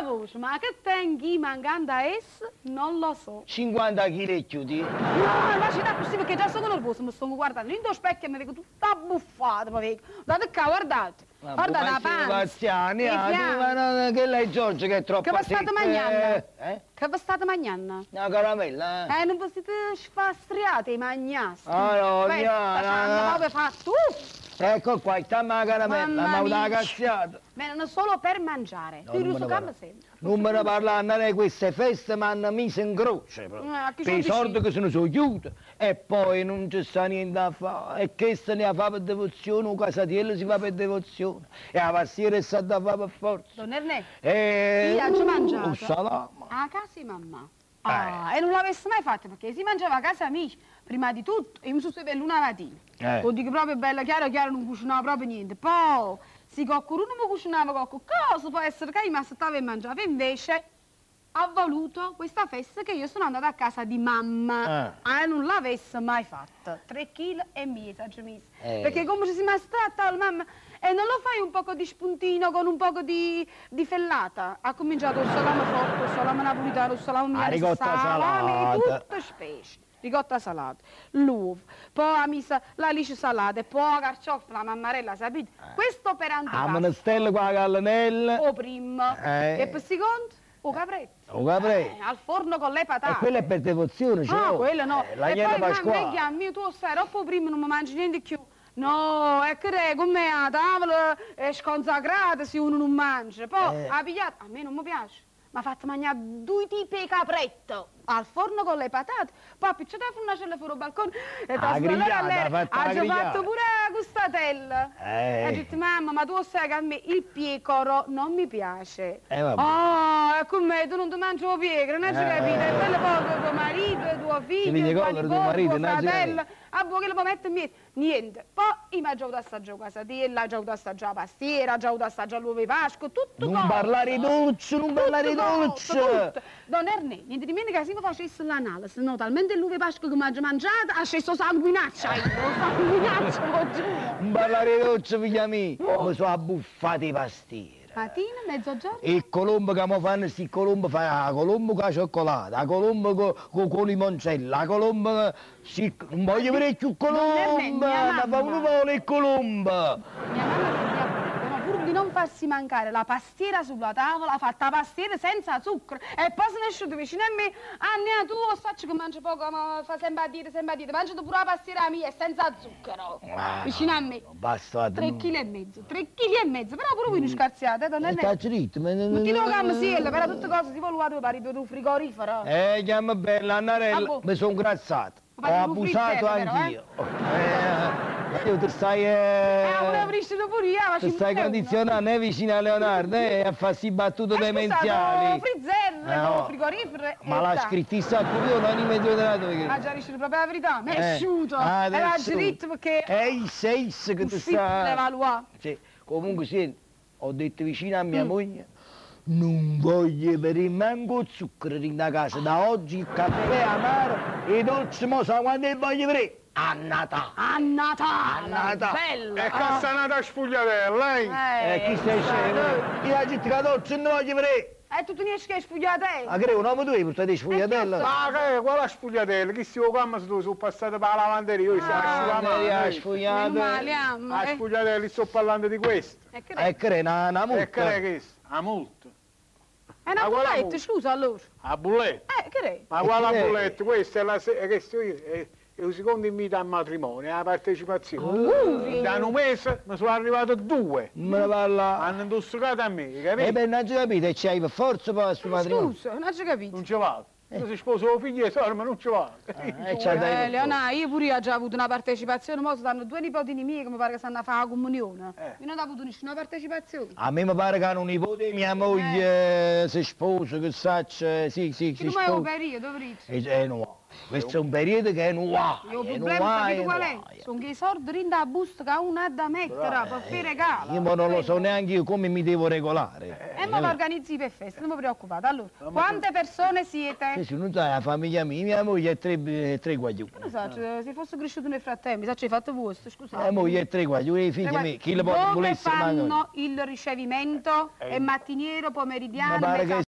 voce, ma che tengi mancando a essa, non lo so. 50 kg chiudi? No, ma ci dà così perché già sono nervosa, mi sto guardando in specchio e mi vedo tutta buffata, ma vedo. Guardate qua, guardate. Guardate la pancia. Che lei Giorgio che è troppo Che vi state mangiando? Che vi state mangiando? Una caramella, Non vi siete sfastriati, magnasti. Ah, no, Questa proprio fatto. Ecco qua, sta la caramella, ma una cazziata. Vengono solo per mangiare. Tu russo campo sempre. Non me ne parlare, queste feste mi hanno messo in croce. Per i soldi che sono chiusi e poi non ci sta niente da fare. E che se ne fa per devozione, un casatiello si fa per devozione. E la pastiera sta da fare per forza. Don Ernè, io ci mangiato. Un salame. A casa di mamma. E non l'avessi mai fatto perché si mangiava a casa mia, prima di tutto, e mi sono svegliata una mattina. Lo dico proprio bella chiaro, non cucinava proprio niente. Poi, se qualcuno mi cucinava qualcosa, può essere che io mi stavo e mangiava. Invece, ha voluto questa festa che io sono andata a casa di mamma. E non l'avessi mai fatta. 3,5 kg ci messo. Perché come ci si è trattata la mamma, e non lo fai un poco di spuntino con un poco di fellata? Ha cominciato il salame forte, il salame napolitano, il salame milanese, salame, tutte specie. Ricotta salata, l'uovo, poi ha messo la liscia salata e poi la carciofa, la mammarella, sapete? Questo per antipasto. La monastella con la gallinella. O prima. E per secondo? O capretto. O capretto. Al forno con le patate. E quella è per devozione, cioè. No, quella no. La e niente poi pasquale. mi chiami, tu stai troppo prima, non mi mangi niente più. No, è che come a tavola è sconsacrata se uno non mangia. Poi ha pigliato, a me non mi piace. Mi ha fatto mangiare 2 tipi di capretto al forno con le patate, poi ha picciato la fornacella fuori al balcone e ha fatto pure la gustatella. E ha detto, mamma, ma tu sai che a me il piccolo non mi piace. E con me tu non ti mangi il piccolo, non ci capite? E quello poi tuo marito, tuo figlio, tuo fratello, a voi che lo può mettere niente. Poi io mi ho già avuto assaggiare la casatella, ho già avuto assaggiare la pastiera, ho già avuto assaggiare l'uovo di Pasqua, tutto non parlare dolce, non parlare dolce. Don Ernè, niente di meno che se io facessi l'analisi, no, talmente l'uovo di Pasqua che mi ha mangiato, ha sceso sanguinaccia, sanguinaccia, lo giuro. Non parlare dolce, figlia mia, mi sono abbuffati i pastieri. Mattina, mezzogiorno? Il colombo che mi fanno, sti colombo fa la colombo con la cioccolata, la colombo con limoncello, la colombo non voglio vedere più colombo, ma uno vuole il colombo. Mia mamma pur di non farsi mancare la pastiera sulla tavola, ha fatto la pastiera senza zucchero e poi se ne è uscito vicino a me, Annia tu sacci che mangi poco, ma fa sempre a dire, mangi pure la pastiera mia senza zucchero, vicino a me. Basta. 3,5 kg, 3,5 kg, però pure voi non scarziate, non è sta dritto, ma non ti devo camminare, per tutte cose si vuole tuo marito tu frigorifero. Chiama bella, Annarella, mi sono ingrazzato, ho abusato anch'io. Io ti stai... ti stai condizionando vicino a Leonardo a fare sti battute demenziali. Frizzello, frigorifero. Ma l'ha scrittista pure non in mezzo della tua. Ma già riuscito proprio la verità, mi è asciutto. Era giritto perché... sei che ti sta... Sì, comunque sì, ho detto vicino a mia moglie, non voglio vedere manco zucchero in casa, da oggi il caffè amaro e dolce mo sa quando voglio vedere. A Natale! A Natale! Bello! E castanata sfugliatella, chi stai scemo? Io la gente che dolce non voglio vedere. E tu ne esci sfugliatella? Ma creo, un uomo tu hai portato sfugliatella? Ma che, quale sfugliatella? Chi si occupa se tu sono passato per la lavanderia, io stiamo asciugando. A sfugliatella, sto parlando di questo. E creo, una multa. E creo che a multa. È una bulletta, scusa allora. A bulletta? Che ma quale bulletta? Questa è la... È il secondo invito al matrimonio, alla partecipazione. Da un mese mi sono arrivato 2. Me ne parla. Hanno indossucato a me, capito? Beh, non ci capite, c'hai per forza per questo matrimonio. Scusa, non ci capito. Non ci vado. Io si sposo con figli e sorelle, ma non ci vado. Leonà, io pure ho già avuto una partecipazione, ora stanno 2 nipotini miei che mi pare che stanno a fare la comunione. Io non ho avuto nessuna partecipazione. A me mi pare che hanno un nipote, mia moglie si sposa, che saccia, sì, si sposa. Ma è un periodo, no. Questo è un periodo che è nuovo. Il problema sapete qual è? Sono che i soldi rinda a busta che uno ha da mettere per fare regalo. Io non lo so neanche io come mi devo regolare. E ma lo organizzi per festa, non vi preoccupate. Allora, quante persone siete? Sì, non sai, la famiglia mia moglie è tre guaglioni. Non so, se fosse cresciuto nel frattempo, sa, ci hai fatto vostro, scusate. La moglie è tre guaglioni, i figli miei, chi le può volesse fanno il ricevimento? È mattiniero, pomeridiano,